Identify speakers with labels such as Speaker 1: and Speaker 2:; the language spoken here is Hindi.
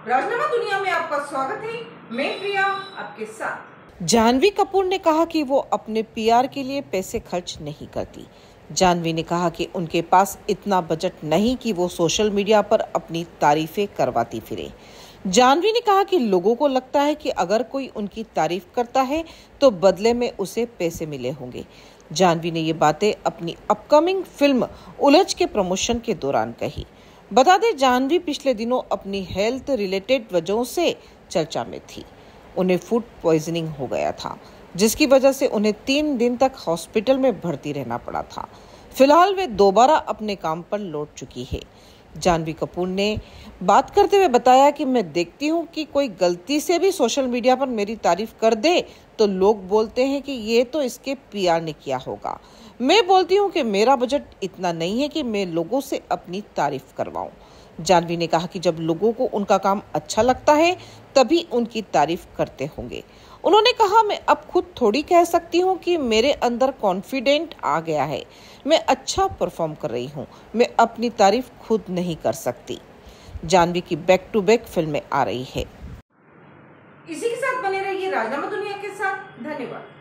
Speaker 1: राजनामा दुनिया में आपका स्वागत है। मैं प्रिया आपके साथ।
Speaker 2: जाह्नवी कपूर ने कहा कि वो अपने पीआर के लिए पैसे खर्च नहीं करती। जाह्नवी ने कहा कि उनके पास इतना बजट नहीं कि वो सोशल मीडिया पर अपनी तारीफें करवाती फिरे। जाह्नवी ने कहा कि लोगों को लगता है कि अगर कोई उनकी तारीफ करता है तो बदले में उसे पैसे मिले होंगे। जाह्नवी ने ये बातें अपनी अपकमिंग फिल्म उलझ के प्रमोशन के दौरान कही। बता दें, जाह्नवी पिछले दिनों अपनी हेल्थ रिलेटेड वजहों से चर्चा में थी। उन्हें फूड पॉइजनिंग हो गया था, जिसकी वजह से उन्हें 3 दिन तक हॉस्पिटल में भर्ती रहना पड़ा था। फिलहाल वे दोबारा अपने काम पर लौट चुकी है। जाह्नवी कपूर ने बात करते हुए बताया कि मैं देखती हूँ कि कोई गलती से भी सोशल मीडिया पर मेरी तारीफ कर दे तो लोग बोलते हैं कि ये तो इसके पीआर ने किया होगा। मैं बोलती हूँ कि मेरा बजट इतना नहीं है कि मैं लोगों से अपनी तारीफ करवाऊं। जाह्नवी ने कहा कि जब लोगों को उनका काम अच्छा लगता है तभी उनकी तारीफ करते होंगे। उन्होंने कहा, मैं अब खुद थोड़ी कह सकती हूँ कि मेरे अंदर कॉन्फिडेंट आ गया है, मैं अच्छा परफॉर्म कर रही हूँ, मैं अपनी तारीफ खुद नहीं कर सकती। जाह्नवी की बैक टू बैक फिल्में आ रही है।
Speaker 1: इसी के साथ बने रहिए राजनामा दुनिया के साथ। धन्यवाद।